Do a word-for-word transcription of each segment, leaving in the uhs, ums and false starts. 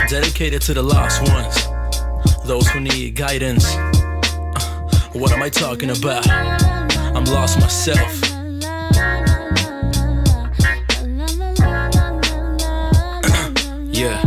Dedicated to the lost ones, those who need guidance. uh, What am I talking about? I'm lost myself. Yeah.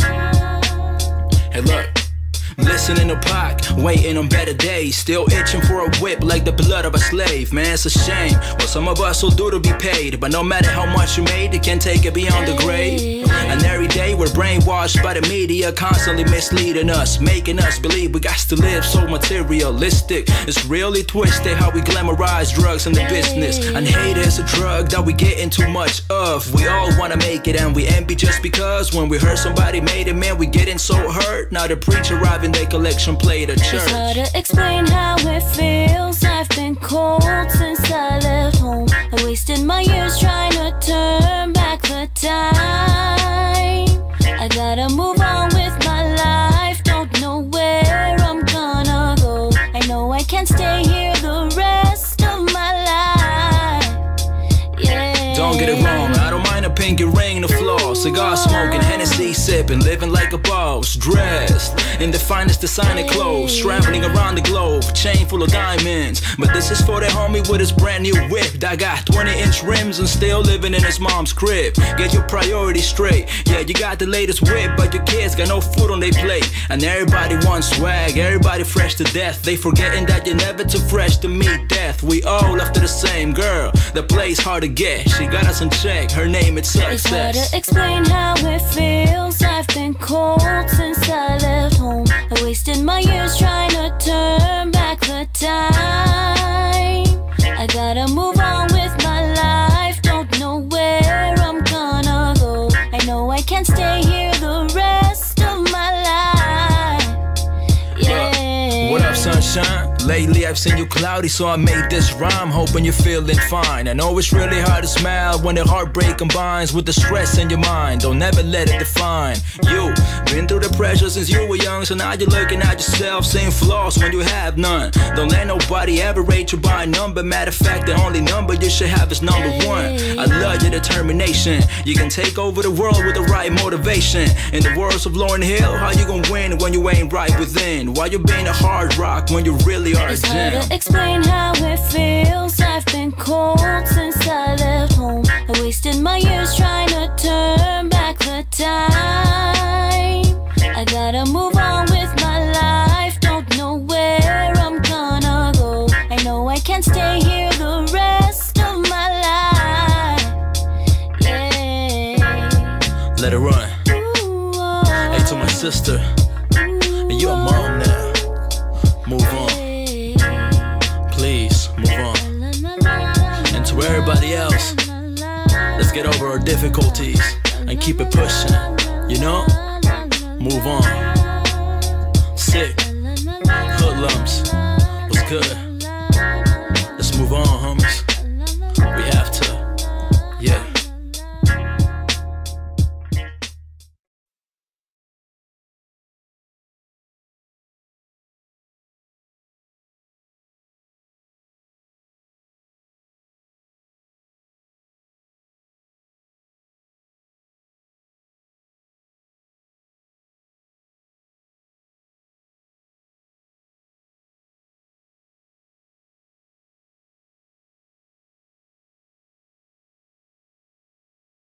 Hey look, listening to Pac, waiting on better days, still itching for a whip like the blood of a slave. Man, it's a shame what some of us will do to be paid, but no matter how much you made, you can't take it beyond the grave. And every day we're brainwashed by the media, constantly misleading us, making us believe we got to live so materialistic. It's really twisted how we glamorize drugs in the business, and hate is a drug that we getting too much of. We all wanna make it and we envy just because when we heard somebody made it, man, we getting so hurt. Now the preacher arriving, they collection plate at church. It's hard to explain how it feels. I've been cold since I left home. I wasted my years trying to turn back the time. I gotta move on with my life. Don't know where I'm gonna go. I know I can't stay here the rest of my life. Yeah. Don't get it wrong, I don't mind a pinky ring, the floor, cigar smoking, Hennessy sipping, living like a boss, dressed in the finest designer clothes, traveling around the globe, chain full of diamonds. But this is for the homie with his brand new whip that got twenty inch rims and still living in his mom's crib. Get your priorities straight. Yeah, you got the latest whip, but your kids got no food on their plate. And everybody wants swag, everybody fresh to death. They forgetting that you're never too fresh to meet death. We all after the same girl that plays hard to get. She got us in check, her name is success. It's hard to explain how it feels. I've been cold since I left home. I wasted my years trying to turn back the time. I gotta move on with my life. Don't know where I'm gonna go. I know I can't stay here the rest of my life. Yeah. What up, sunshine? Lately I've seen you cloudy, so I made this rhyme, hoping you're feeling fine. I know it's really hard to smile when the heartbreak combines with the stress in your mind. Don't ever let it define you. Been through the pressure since you were young, so now you're looking at yourself, seeing flaws when you have none. Don't let nobody ever rate you by a number. Matter of fact, the only number you should have is number one. I love your determination. You can take over the world with the right motivation. In the words of Lauryn Hill, how you gonna win when you ain't right within? Why you being a hard rock when you really are? It's hard to explain how it feels. I've been cold since I left home. I wasted my years trying to turn back the time. I gotta move on with my life. Don't know where I'm gonna go. I know I can't stay here the rest of my life. Yeah. Let it run. Ooh, oh. Hey, to my sister, and you're a mom now. Move on. Please, move on. And to everybody else, let's get over our difficulties and keep it pushing, you know? Move on. Sick, hoodlums, what's good? Let's move on, homie.